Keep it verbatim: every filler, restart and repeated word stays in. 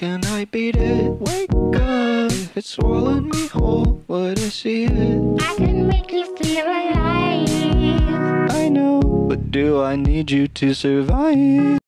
can I beat it? Wake up, it's swallowed me whole. Would I see it? I can make you feel alive. I know, but do I need you to survive?